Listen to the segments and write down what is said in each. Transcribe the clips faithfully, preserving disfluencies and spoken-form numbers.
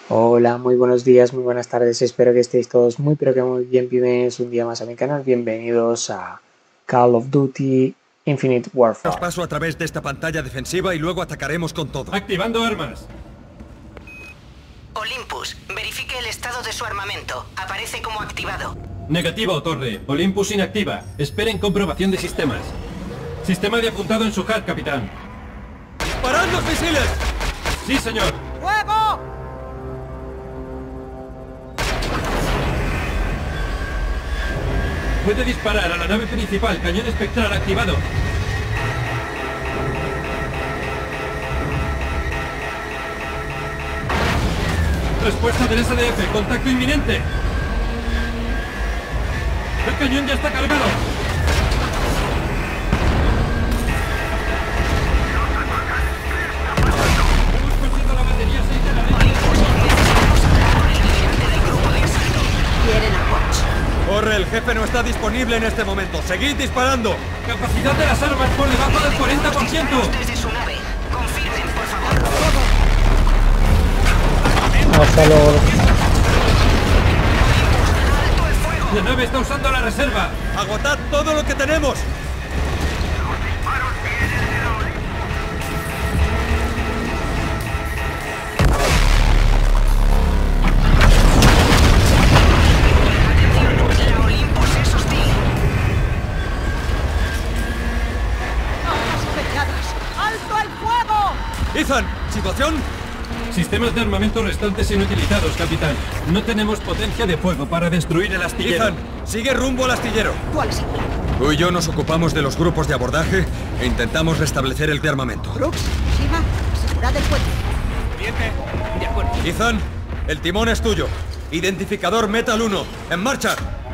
Hola, muy buenos días, muy buenas tardes, espero que estéis todos muy pero que muy bien, bienvenidos un día más a mi canal, bienvenidos a Call of Duty Infinite Os Warfare. paso a través de esta pantalla defensiva y luego atacaremos con todo. Activando armas. Olympus, verifique el estado de su armamento. Aparece como activado. Negativo, torre. Olympus inactiva. Esperen comprobación de sistemas. Sistema de apuntado en su H U D, capitán. ¡Disparad los misiles! Sí, señor. ¡Fuego! Puede disparar a la nave principal. Cañón espectral activado. Respuesta del S D F. Contacto inminente. El cañón ya está cargado. Hemos perdido la batería seis de la red. Quieren a Watch. Corre, el jefe no está disponible en este momento. Seguid disparando. Capacidad de las armas por debajo del cuarenta por ciento. Desde su nave. Confirmen, por favor. Hasta luego. La nave está usando la reserva. ¡Agotad todo lo que tenemos! La Olympus es hostil. ¡Alto el fuego! Ethan, ¿situación? Sistemas de armamento restantes inutilizados, capitán. No tenemos potencia de fuego para destruir el astillero. Ethan, sigue rumbo al astillero. ¿Cuál es el plan? Tú y yo nos ocupamos de los grupos de abordaje e intentamos restablecer el armamento. Brooks, Shiva, asegurad el puente. De acuerdo. Ethan, el timón es tuyo. Identificador Metal uno, en marcha.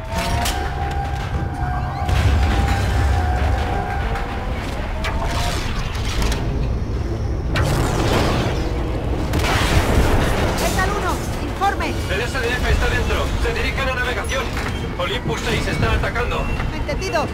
Metal uno, informe. El S D F está dentro. Se dirigen a navegación. Olympus seis está atacando. Entendido.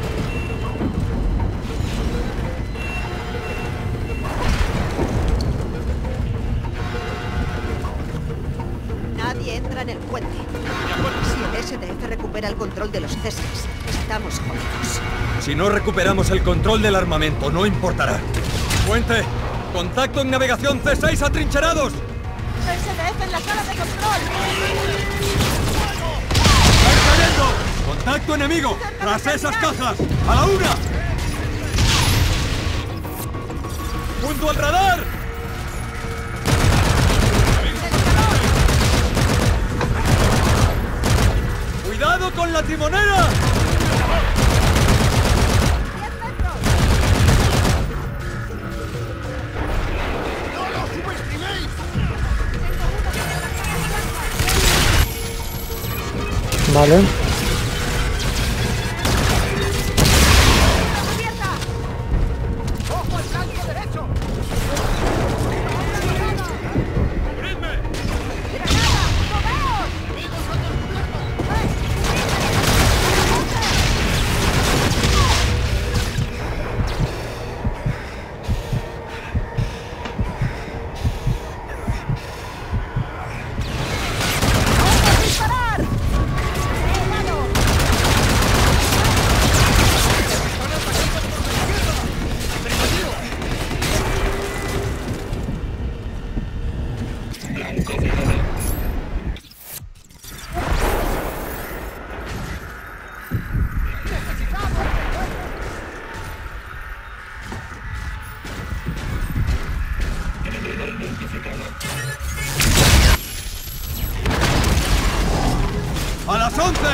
Nadie entra en el puente. Si el S D F recupera el control de los Césars, estamos jodidos. Si no recuperamos el control del armamento, no importará. Puente, contacto en navegación C seis atrincherados. S D F en la sala de control. ¡Están cayendo! ¡Contacto enemigo! ¡Tras esas cajas! ¡A la una! ¡Junto al radar! ¡Cuidado con la timonera! Vale. ¡Ojo al flanco derecho! ¡A las once!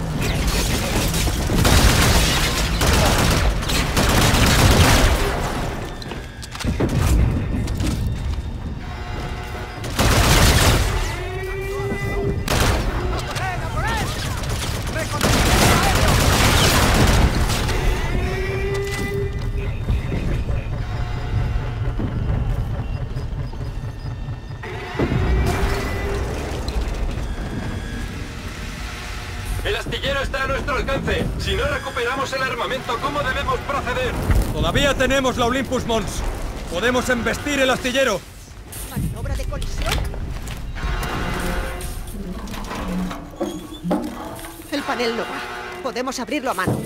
El astillero está a nuestro alcance. Si no recuperamos el armamento, ¿cómo debemos proceder? Todavía tenemos la Olympus Mons. Podemos embestir el astillero. ¿Maniobra de colisión? panel no va. Podemos abrirlo a mano.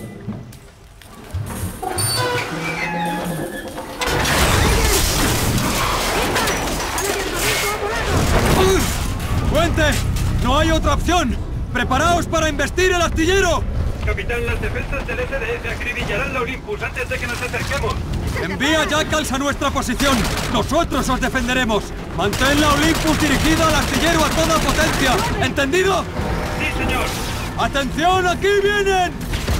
¡Puente! ¡No hay otra opción! ¡Preparaos para embestir el astillero! Capitán, las defensas del S D F acribillarán la Olympus antes de que nos acerquemos. ¡Envía Jackals a nuestra posición! ¡Nosotros os defenderemos! ¡Mantén la Olympus dirigida al astillero a toda potencia! ¿Entendido? ¡Sí, señor! ¡Atención! ¡Aquí vienen!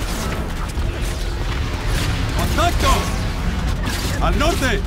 ¡Contacto! ¡Al norte!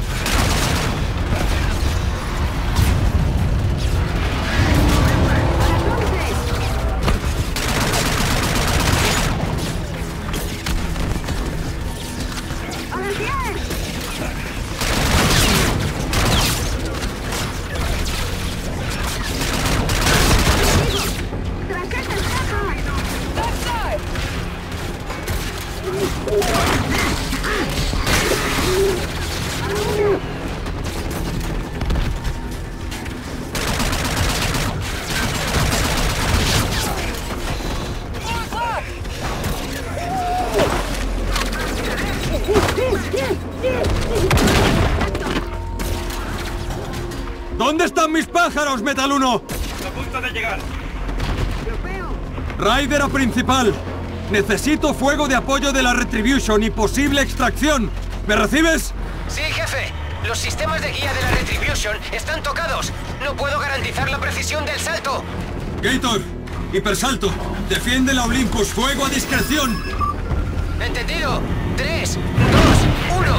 ¿Dónde están mis pájaros, Metal uno? A punto de llegar. Ryder a principal. Necesito fuego de apoyo de la Retribution y posible extracción. ¿Me recibes? Sí, jefe. Los sistemas de guía de la Retribution están tocados. No puedo garantizar la precisión del salto. Gator, hipersalto. Defiende la Olympus. Fuego a discreción. ¿Entendido? Tres, dos, uno.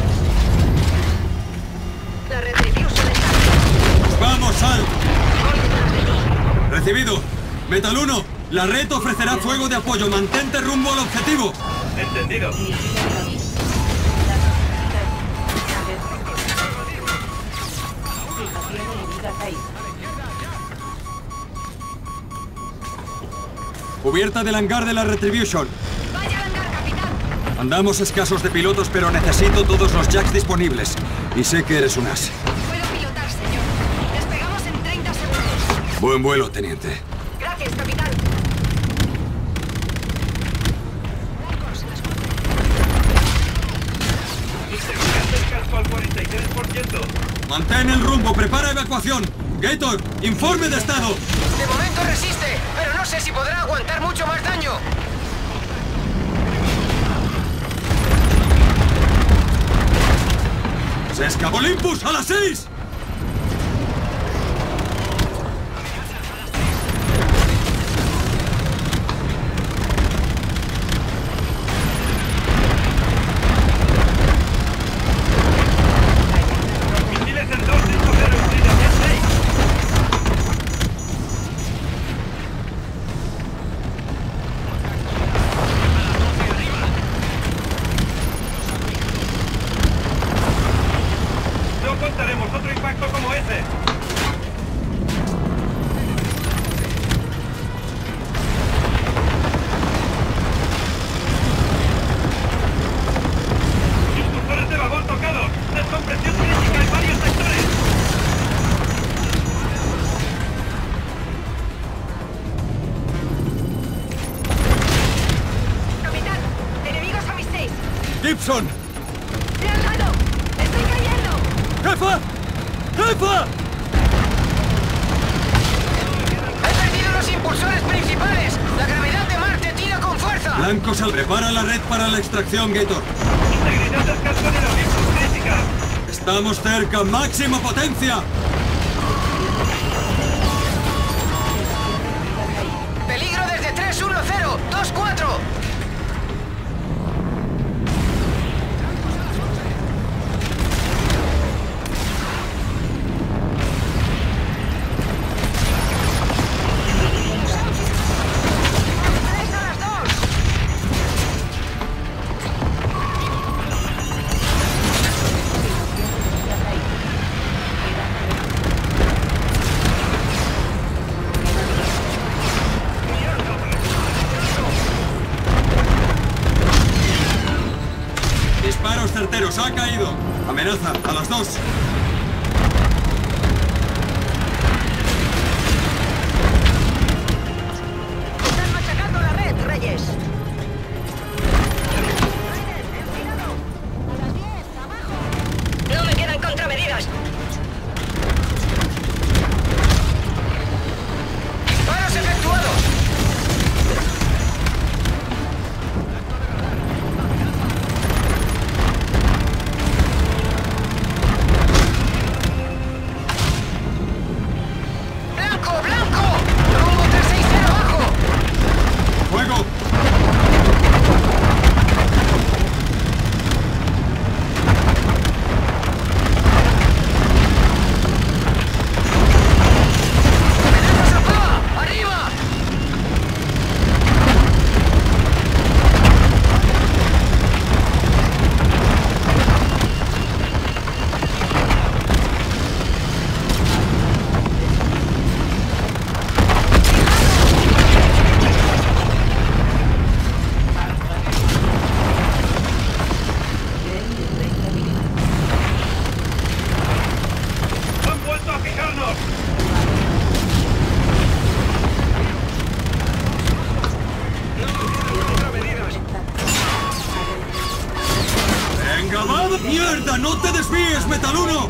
La Retribution está... ¡Vamos, Sal! Recibido. Metal uno, la red ofrecerá fuego de apoyo. Mantente rumbo al objetivo. Entendido. Cubierta del hangar de la Retribution. ¡Vaya al hangar, capitán! Andamos escasos de pilotos, pero necesito todos los jacks disponibles. Y sé que eres un as. Puedo pilotar, señor. Despegamos en treinta segundos. Buen vuelo, teniente. Gracias, capitán. Seguridad del casco al cuarenta y tres por ciento. Mantén el rumbo, prepara evacuación. Gator, informe de estado. De momento resiste, pero no sé si podrá aguantar mucho más daño. ¡Se escapó Olympus a las seis! Misiles en dos cinco cero, unidad seis. No contaremos otro impacto como ese. Impulsores de vagón tocados. Descompresión crítica en varios sectores. Capitán, enemigos a mis seis. Gibson, ¡De al lado! ¡Estoy cayendo! jefa, jefa. He perdido los impulsores principales. La gravedad de Marte tira con fuerza. Blanco Sal, prepara la red para la extracción, Gator. Integridad del casco de la Olympus crítica. Estamos cerca, máxima potencia. Peligro desde tres uno cero, dos cuatro. ¡Tres a las dos! Disparos certeros, ha caído. Amenaza, a las dos. Están machacando la red, Reyes. izquierda! ¡No te desvíes, Metal uno!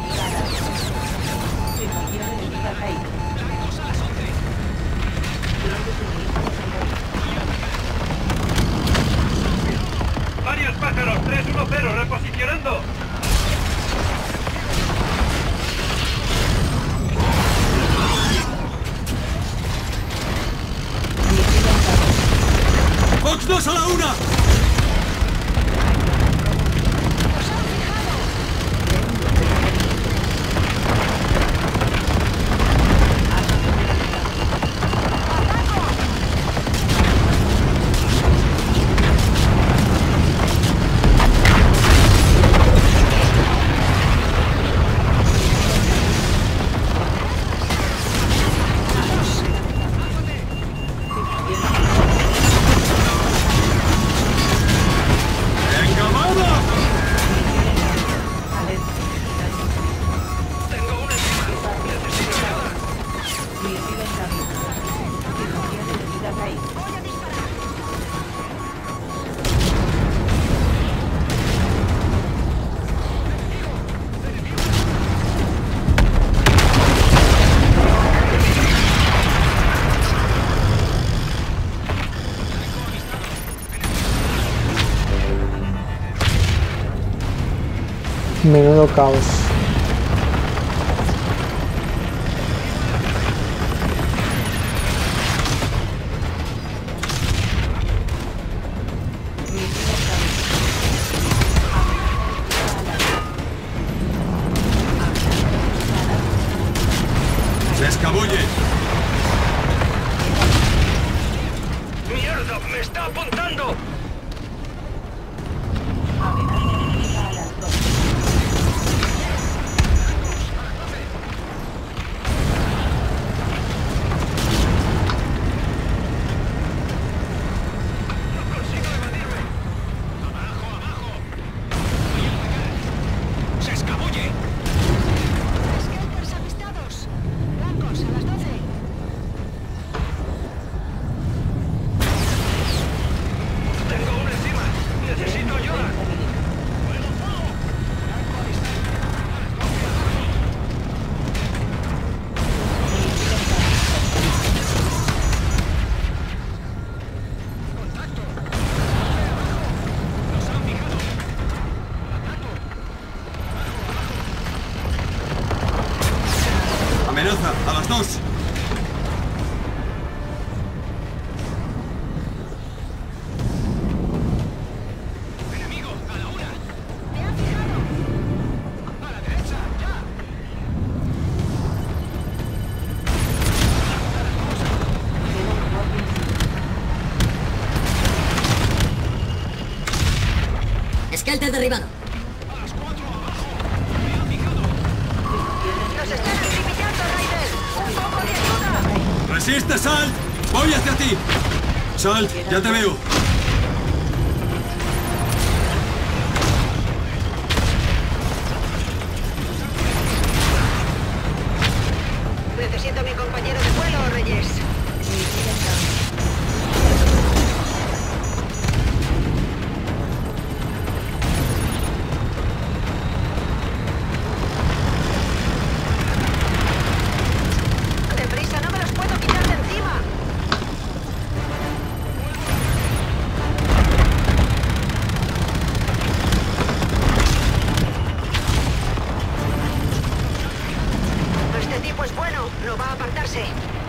¡Varios pájaros! tres uno cero, reposicionando. ¡Fox dos a la una! Menudo caos. ¡Se escabulle! ¡Mierda! ¡Me está apuntando! ¡Amenaza! ¡A las dos! ¡Enemigo! ¡A la una! ¡Me han fijado! ¡A la derecha! ¡Ya! Esquelte derribado. ¡A las cuatro abajo! ¡Me han fijado! ¡Nos están acribillando, Raiden! ¡Un poco de ayuda! ¡Resiste, Salt! ¡Voy hacia ti! Salt, ya te veo. Necesito a mi compañero de vuelo, Reyes. ¡Deprisa! ¡No me los puedo quitar de encima! Este tipo es bueno. No va a apartarse.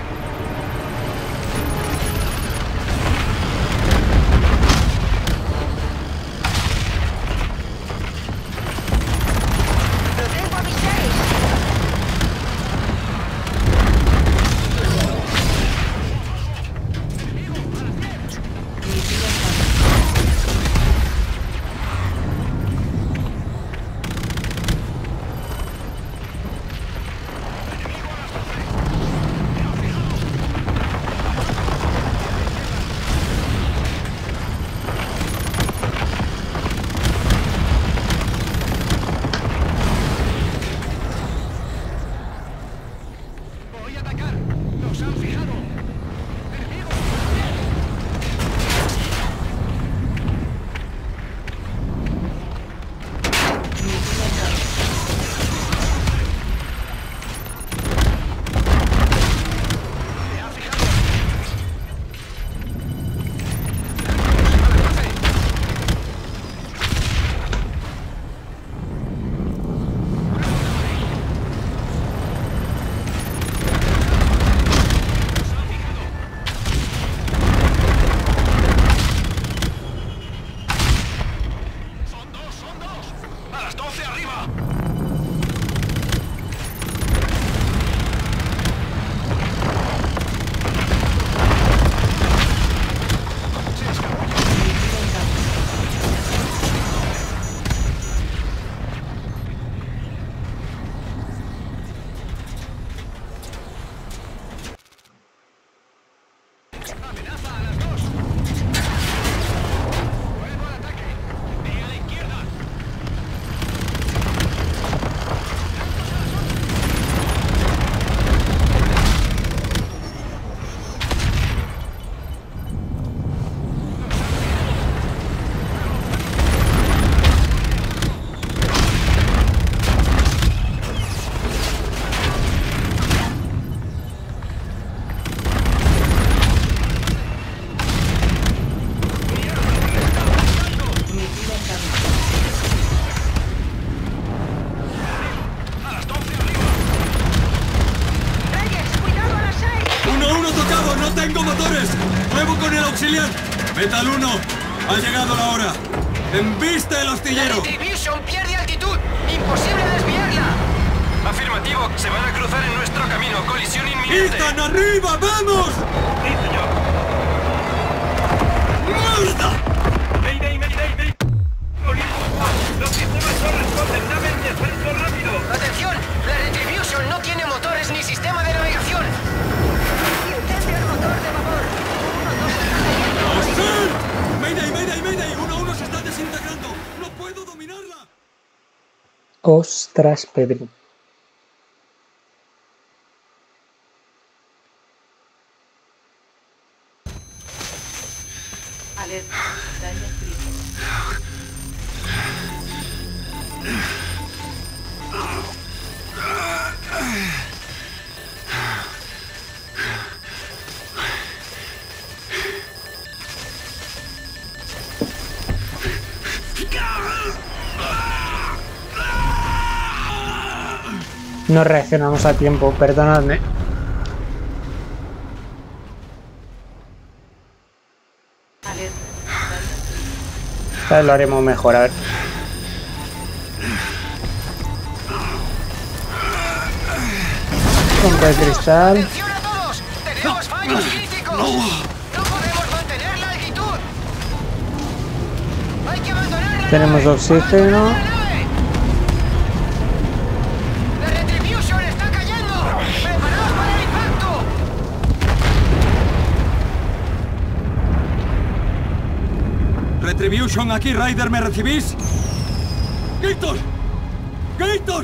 ¡Lo tengo a mis seis! ¡Voy a atacar! ¡Nos han fijado! ¡Enemigo! ¡Relevo con el auxiliar! Metal uno, ha llegado la hora. ¡Embiste el astillero! La Retribution pierde altitud. ¡Imposible desviarla! Afirmativo, se van a cruzar en nuestro camino. Colisión inminente. ¡Ethan, arriba! ¡Vamos! Sí, señor. ¡Mierda! Mayday, mayday, mayday. Los sistemas no responden. Dame el descenso rápido. ¡Atención! La Retribution no tiene motores ni sistema de navegación. Incendio el motor de vapor. Uno, dos, ¡Sí! ¡Mayday, mayday, mayday! ¡Uno, uno se está desintegrando! ¡No puedo dominarla! Ostras, Pedro. No reaccionamos a tiempo, perdonadme. Esta vez lo haremos mejor, a ver. Compra de cristal. ¡Atención a todos! ¡Tenemos fallos críticos! ¡No podemos mantener la altitud! ¡Hay que abandonarla! Tenemos oxígeno. ¡La Retribution está cayendo! ¡Preparados para el impacto! Retribution, aquí, Ryder, ¿me recibís? ¡Gator! ¡Gator!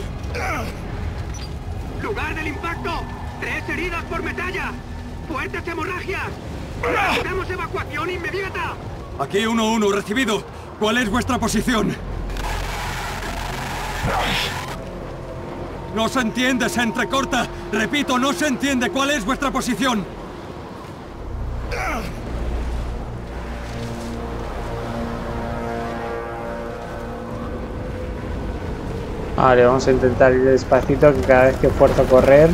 ¡Lugar del impacto! ¡Tres heridas por metalla! ¡Fuertes hemorragias! ¡Necesitamos evacuación inmediata! Aquí uno uno, recibido. ¿Cuál es vuestra posición? No se entiende, se entrecorta. Repito, no se entiende. ¿Cuál es vuestra posición? Vale, vamos a intentar ir despacito, que cada vez que esfuerzo correr.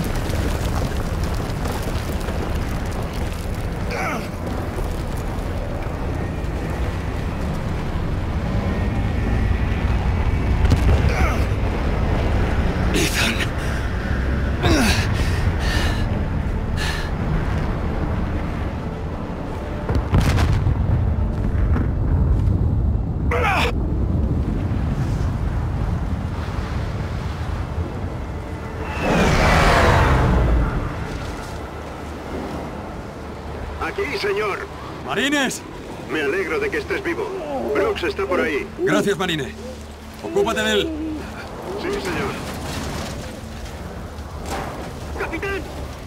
Aquí, señor. ¡Marines! Me alegro de que estés vivo. Brooks está por ahí. Gracias, Marine. Ocúpate de él. Sí, señor. ¡Capitán!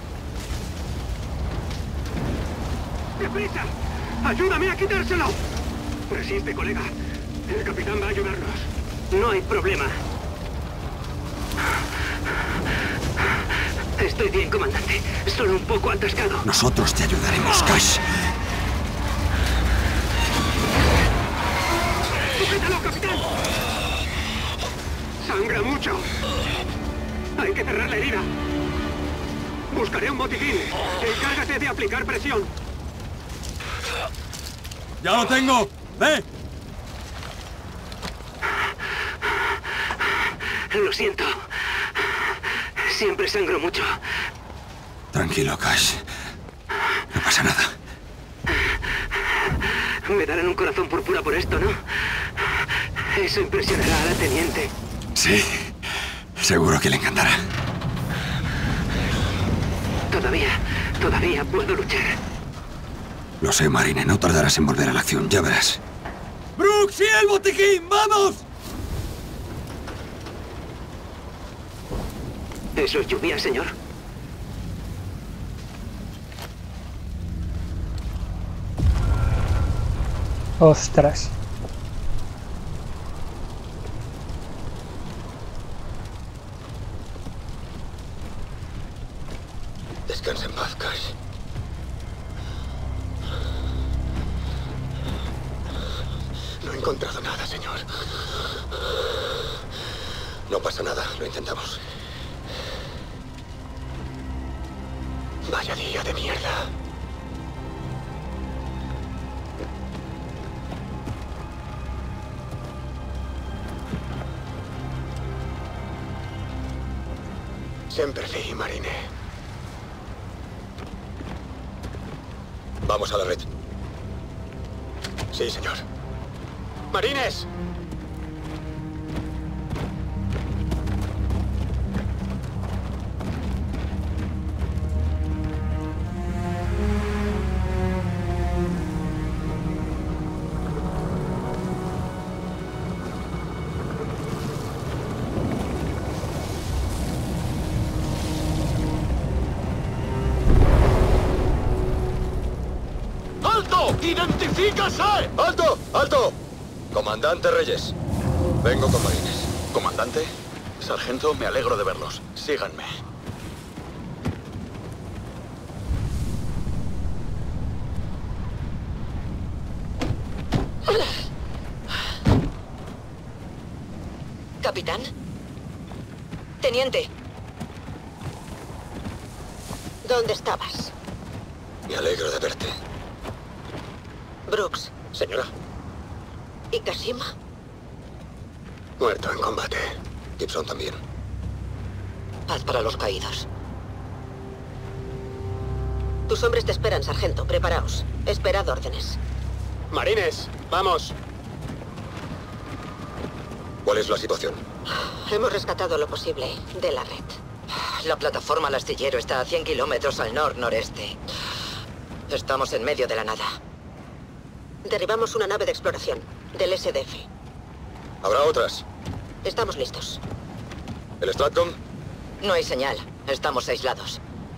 ¡Deprisa! ¡Ayúdame a quitárselo! Resiste, colega. El capitán va a ayudarnos. No hay problema. Estoy bien, comandante. Solo un poco atascado. Nosotros te ayudaremos, Cash. ¡Sujétalo, capitán! ¡Sangra mucho! Hay que cerrar la herida. Buscaré un botiquín. Encárgate de aplicar presión. ¡Ya lo tengo! ¡Ve! Lo siento. Siempre sangro mucho. Tranquilo, Cash. No pasa nada. Me darán un corazón púrpura por esto, ¿no? Eso impresionará a la teniente. Sí. Seguro que le encantará. Todavía, todavía puedo luchar. Lo sé, Marine. No tardarás en volver a la acción. Ya verás. ¡Brooks y el botiquín! ¡Vamos! ¿Eso es lluvia, señor? Ostras. Descansa en paz, Cash. No he encontrado nada, señor. No pasa nada, lo intentamos. Vaya día de mierda. Semper Fi, Marine. Vamos a la red. Sí, señor. ¡Marines! ¡Identifícase! ¡Alto! ¡Alto! Comandante Reyes. Vengo con marines. Comandante, sargento, me alegro de verlos. Síganme. Capitán. Teniente. ¿Dónde estabas? Me alegro de verte. Brooks. Señora. ¿Y Kashima? Muerto en combate. Gibson también. Paz para los caídos. Tus hombres te esperan, sargento. Preparaos. Esperad órdenes. Marines, vamos. ¿Cuál es la situación? Hemos rescatado lo posible de la red. La plataforma al astillero está a cien kilómetros al nor-noreste. Estamos en medio de la nada. Derribamos una nave de exploración, del S D F. ¿Habrá otras? Estamos listos. ¿El Stratcom? No hay señal. Estamos aislados.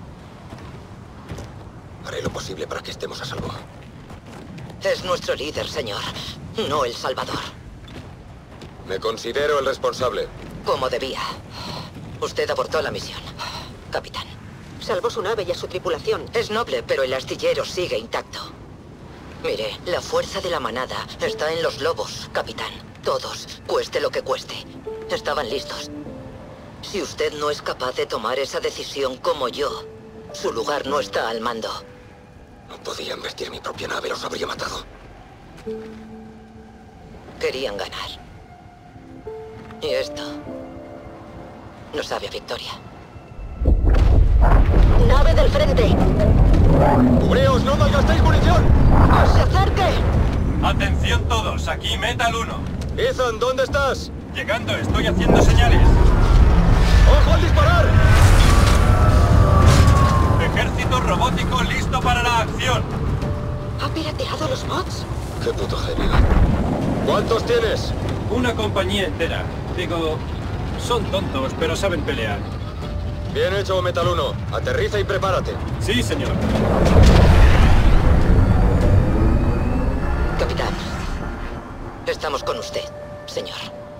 Haré lo posible para que estemos a salvo. Es nuestro líder, señor. No el salvador. Me considero el responsable. Como debía. Usted abortó la misión, capitán. Salvó su nave y a su tripulación. Es noble, pero el astillero sigue intacto. Mire, la fuerza de la manada está en los lobos, capitán. Todos, cueste lo que cueste. Estaban listos. Si usted no es capaz de tomar esa decisión como yo, su lugar no está al mando. No podía embestir mi propia nave, los habría matado. Querían ganar. Y esto no sabe a victoria. ¡Nave del frente! ¡Cubreos, no malgastéis munición! ¡No se acerque! Atención todos, aquí Metal uno. Ethan, ¿dónde estás? Llegando, estoy haciendo señales. ¡Ojo al disparar! Ejército robótico listo para la acción. ¿Ha pirateado los bots? ¡Qué puto genio! ¿Cuántos tienes? Una compañía entera. Digo, son tontos, pero saben pelear. Bien hecho, Metal uno. Aterriza y prepárate. Sí, señor. Capitán, estamos con usted, señor.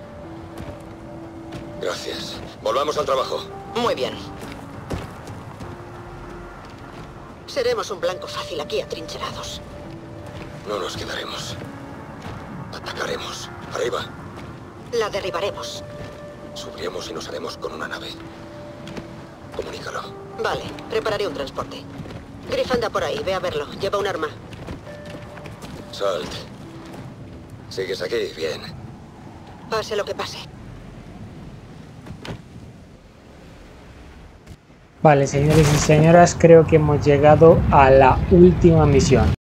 Gracias. Volvamos al trabajo. Muy bien. Seremos un blanco fácil aquí atrincherados. No nos quedaremos. Atacaremos. Arriba. La derribaremos. Subiremos y nos haremos con una nave. Comunícalo. Vale, prepararé un transporte. Griff anda por ahí, ve a verlo. Lleva un arma. Salt. ¿Sigues aquí? Bien. Pase lo que pase. Vale, señores y señoras, creo que hemos llegado a la última misión.